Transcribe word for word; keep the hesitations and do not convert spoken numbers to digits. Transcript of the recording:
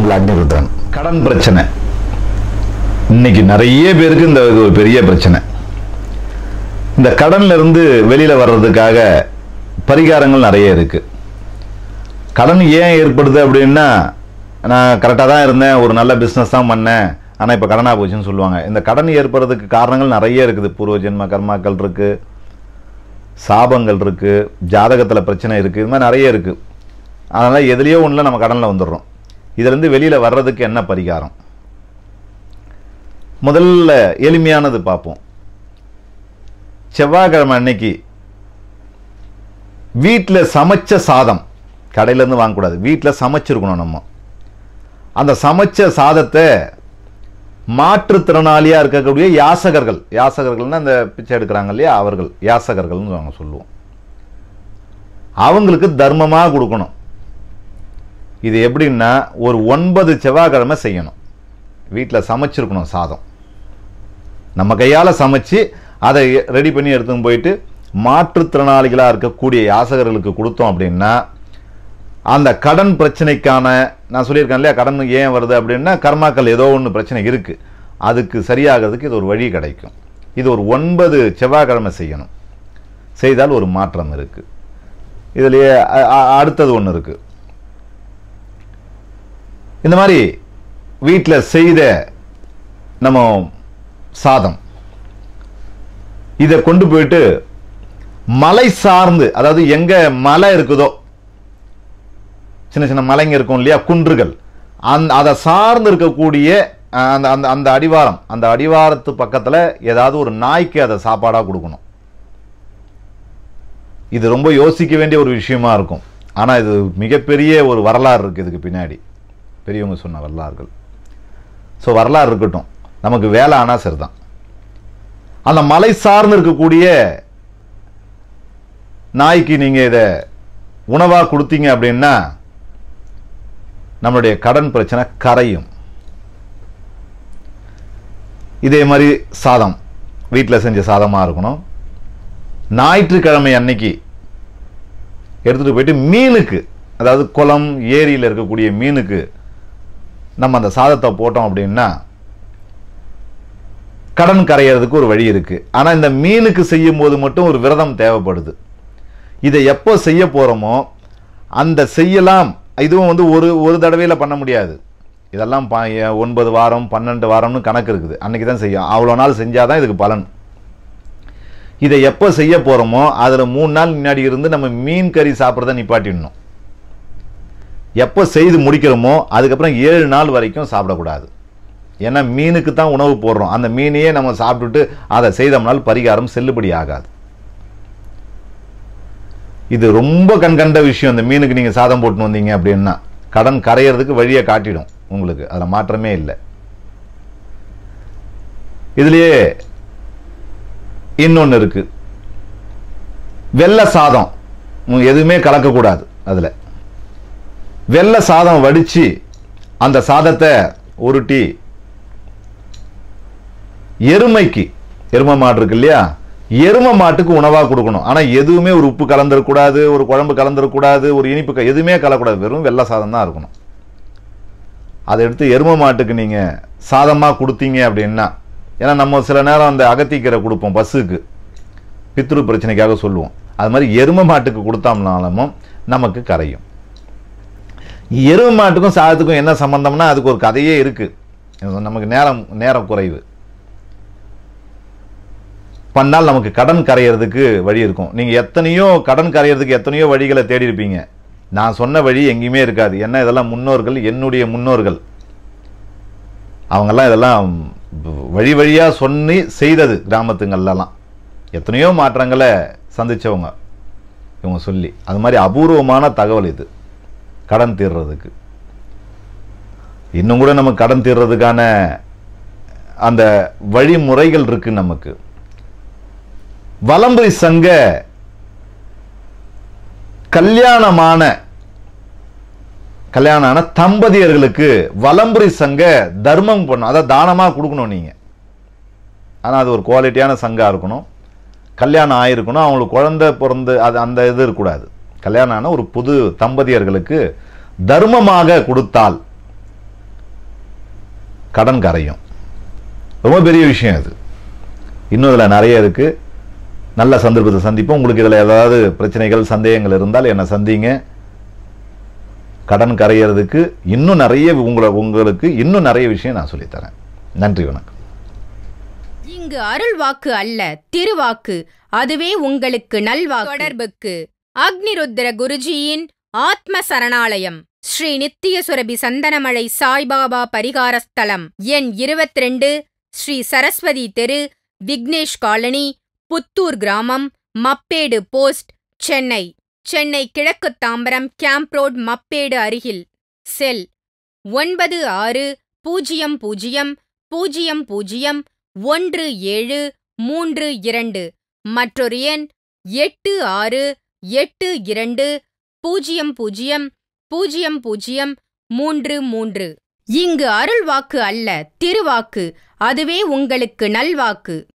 உங்கள் அக்னிருத்ரன். கடன் பிரச்சனை இன்னைக்கு நிறைய பேருக்கு இந்த ஒரு பெரிய பிரச்சனை. இந்த கடன்ல இருந்து வெளியில வர்றதுக்காக பரிகாரங்கள் நிறைய இருக்கு. கடன் ஏன் ஏற்படுது அப்படின்னா, நான் கரெக்டாக தான் இருந்தேன், ஒரு நல்ல பிஸ்னஸ் தான் பண்ணேன், ஆனால் இப்போ கடனாக போச்சுன்னு சொல்லுவாங்க. இந்த கடன் ஏற்படுறதுக்கு காரணங்கள் நிறைய இருக்குது. பூர்வ ஜென்ம கர்மாக்கள் இருக்கு, சாபங்கள் இருக்கு, ஜாதகத்தில் பிரச்சனை இருக்கு, இது மாதிரி நிறைய இருக்கு. அதனால எதுலேயோ ஒன்றில் நம்ம கடனில் வந்துடுறோம். இதுலேருந்து வெளியில் வர்றதுக்கு என்ன பரிகாரம்? முதல்ல எளிமையானது பார்ப்போம். செவ்வாய்க்கிழமை அன்னைக்கு வீட்டில் சமைச்ச சாதம், கடையிலேருந்து வாங்கக்கூடாது, வீட்டில் சமைச்சிருக்கணும். நம்ம அந்த சமைச்ச சாதத்தை மாற்றுத்திறனாளியாக இருக்கக்கூடிய யாசகர்கள், யாசகர்கள்னா அந்த பிச்சை எடுக்கிறாங்க இல்லையா, அவர்கள் யாசகர்கள்னு நாங்கள் சொல்லுவோம், அவங்களுக்கு தர்மமாக கொடுக்கணும். இது எப்படின்னா, ஒரு ஒன்பது செவ்வாய்க்கிழமை செய்யணும். வீட்டில் சமைச்சிருக்கணும் சாதம், நம்ம கையால் சமைச்சு அதை ரெடி பண்ணி எடுத்துன்னு போயிட்டு மாற்றுத்திறனாளிகளாக இருக்கக்கூடிய யாசகர்களுக்கு கொடுத்தோம் அப்படின்னா, அந்த கடன் பிரச்சனைக்கான, நான் சொல்லியிருக்கேன் இல்லையா, கடன் ஏன் வருது அப்படின்னா கர்மாக்கள் ஏதோ ஒன்று பிரச்சனை இருக்குது, அதுக்கு சரியாகிறதுக்கு இது ஒரு வழி கிடைக்கும். இது ஒரு ஒன்பது செவ்வாய்க்கிழமை செய்யணும். செய்தால் ஒரு மாற்றம் இருக்குது. இதுலேயே அடுத்தது ஒன்று இருக்குது. இந்த மாதிரி வீட்டில் செய்த நம்ம சாதம் இதை கொண்டு போயிட்டு மலை சார்ந்து, அதாவது எங்க மலை இருக்குதோ, சின்ன சின்ன மலைங்க இருக்கும் இல்லையா, குன்றுகள், அந்த அதை சார்ந்து இருக்கக்கூடிய அந்த அந்த அந்த அடிவாரம், அந்த அடிவாரத்து பக்கத்தில் ஏதாவது ஒரு நாய்க்கு அதை சாப்பாடாக கொடுக்கணும். இது ரொம்ப யோசிக்க வேண்டிய ஒரு விஷயமா இருக்கும். ஆனால் இது மிகப்பெரிய ஒரு வரலாறு இருக்குது இதுக்கு பின்னாடி, பெரியவங்க சொன்ன வரலாறுகள். ஸோ வரலாறு இருக்கட்டும், நமக்கு வேலை ஆனால் சரிதான். அந்த மலை சார்ந்து இருக்கக்கூடிய நாய்க்கு நீங்கள் இதை உணவாக கொடுத்தீங்க அப்படின்னா நம்மளுடைய கடன் பிரச்சனை கரையும். இதே மாதிரி சாதம் வீட்டில் செஞ்ச சாதமாக இருக்கணும். ஞாயிற்றுக்கிழமை அன்னைக்கு எடுத்துகிட்டு போயிட்டு மீனுக்கு, அதாவது குளம் ஏரியில் இருக்கக்கூடிய மீனுக்கு நம்ம அந்த சாதத்தை போட்டோம் அப்படின்னா கடன் கரையிறதுக்கு ஒரு வழி இருக்கு. ஆனால் இந்த மீனுக்கு செய்யும் போது மட்டும் ஒரு விரதம் தேவைப்படுது. இதை எப்போ செய்ய போகிறோமோ அந்த செய்யலாம். இதுவும் வந்து ஒரு ஒரு தடவையில் பண்ண முடியாது. இதெல்லாம் ஒன்பது வாரம் பன்னெண்டு வாரம்னு கணக்கு இருக்குது. அன்னைக்கு தான் செய்யும். அவ்வளோ நாள் செஞ்சாதான் இதுக்கு பலன். இதை எப்போ செய்ய போகிறோமோ அதில் மூணு நாள் முன்னாடி இருந்து நம்ம மீன் கறி சாப்பிட்றத நிப்பாட்டிடணும். எப்போ செய்து முடிக்கிறோமோ அதுக்கப்புறம் ஏழு நாள் வரைக்கும் சாப்பிடக்கூடாது. ஏன்னா மீனுக்கு தான் உணவு போடுறோம். அந்த மீனையே நம்ம சாப்பிட்டுட்டு அதை செய்தோம்னால் பரிகாரம் செல்லுபடி ஆகாது. இது ரொம்ப கண்கண்ட விஷயம். இந்த மீனுக்கு நீங்கள் சாதம் போட்டு வந்தீங்க அப்படின்னா கடன் கரையிறதுக்கு வழியை காட்டிடும் உங்களுக்கு, அதில் மாற்றமே இல்லை. இதுலேயே இன்னொன்று இருக்கு, வெள்ளை சாதம் எதுவுமே கலக்கக்கூடாது. அதில் வெள்ளை சாதம் வடித்து அந்த சாதத்தை உருட்டி எருமைக்கு, எருமை மாடு இருக்கு இல்லையா, எருமை மாட்டுக்கு உணவாக கொடுக்கணும். ஆனால் எதுவுமே ஒரு உப்பு கலந்துடக்கூடாது, ஒரு குழம்பு கலந்துடக்கூடாது, ஒரு இனிப்பு எதுவுமே கலக்கூடாது. வெறும் வெள்ளை சாதம் தான் இருக்கணும். அதை எடுத்து எருமை மாட்டுக்கு நீங்கள் சாதமாக கொடுத்தீங்க அப்படின்னா, ஏன்னா நம்ம சில நேரம் அந்த அகத்திக்கீரை கொடுப்போம் பசுக்கு, பித்ரு பிரச்சனைக்காக சொல்லுவோம். அது மாதிரி எருமை மாட்டுக்கு கொடுத்தோம்னாலும் நமக்கு கரையும். எருமை மாட்டுக்கும் சாதத்துக்கும் என்ன சம்பந்தம்னா அதுக்கு ஒரு கதையே இருக்கு. நமக்கு நேரம் நேரம் குறைவு பண்ணால் நமக்கு கடன் கரையிறதுக்கு வழி இருக்கும். நீங்கள் எத்தனையோ கடன் கரையிறதுக்கு எத்தனையோ வழிகளை தேடி இருப்பீங்க. நான் சொன்ன வழி எங்கேயுமே இருக்காது. என்ன, இதெல்லாம் முன்னோர்கள், என்னுடைய முன்னோர்கள், அவங்கெல்லாம் இதெல்லாம் வழி வழியாக சொல்லி செய்தது. கிராமத்துங்கள்லாம் எத்தனையோ மாற்றங்களை சந்தித்தவங்க இவங்க சொல்லி. அது மாதிரி அபூர்வமான தகவல் இது கடன் தீர்றதுக்கு. இன்னும் கூட நமக்கு கடன் தீர்றதுக்கான அந்த வழிமுறைகள் இருக்கு நமக்கு. வலம்புரி சங்க கல்யாணமான கல்யாணமான தம்பதியர்களுக்கு வலம்புரி சங்க தர்மம் பண்ணணும், அதாவது தானமாக கொடுக்கணும் நீங்க. ஆனால் அது ஒரு குவாலிட்டியான சங்கா இருக்கணும், கல்யாணம் ஆயிருக்கணும், அவங்களுக்கு குழந்தை பிறந்து அது அந்த இது இருக்கக்கூடாது. கல்யாணம் ஆன ஒரு புது தம்பதியர்களுக்கு தர்மமாக கொடுத்தால் கடன் கரையும். ரொம்ப பெரிய விஷயம் அது. இன்னும் இதில் நிறைய இருக்கு. நல்ல சந்தர்ப்பத்தை சந்திப்போம். உங்களுக்கு இதில் ஏதாவது பிரச்சனைகள் சந்தேகங்கள் இருந்தால் என்னை சந்திங்க. கடன் கரையிறதுக்கு இன்னும் நிறைய உங்களை உங்களுக்கு இன்னும் நிறைய விஷயம் நான் சொல்லித்தரேன். நன்றி, வணக்கம். இங்கு அருள் வாக்கு அல்ல, திருவாக்கு, அதுவே உங்களுக்கு நல்வாக்கு. தொடர்புக்கு அக்னிருத்ர குருஜியின் ஆத்ம சரணாலயம், ஸ்ரீ நித்திய சுரபி சந்தனமழை சாய்பாபா பரிகாரஸ்தலம், எண் இருபத்தி ரெண்டு, ஸ்ரீ சரஸ்வதி தெரு, விக்னேஷ் காலனி, புத்தூர் கிராமம், மப்பேடு போஸ்ட், சென்னை. சென்னை கிழக்கு தாம்பரம் கேம்ப் ரோட், மப்பேடு அருகில். செல் ஒன்பது ஆறு பூஜ்ஜியம் பூஜ்ஜியம் பூஜ்ஜியம் பூஜ்ஜியம் ஒன்று ஏழு மூன்று இரண்டு. மற்றொரு எண் எட்டு ஆறு எட்டு இரண்டு பூஜ்ஜியம் பூஜ்ஜியம் பூஜ்ஜியம் பூஜ்ஜியம் மூன்று மூன்று. இங்கு அருள் வாக்கு அல்ல, திருவாக்கு, அதுவே உங்களுக்கு நல்வாக்கு.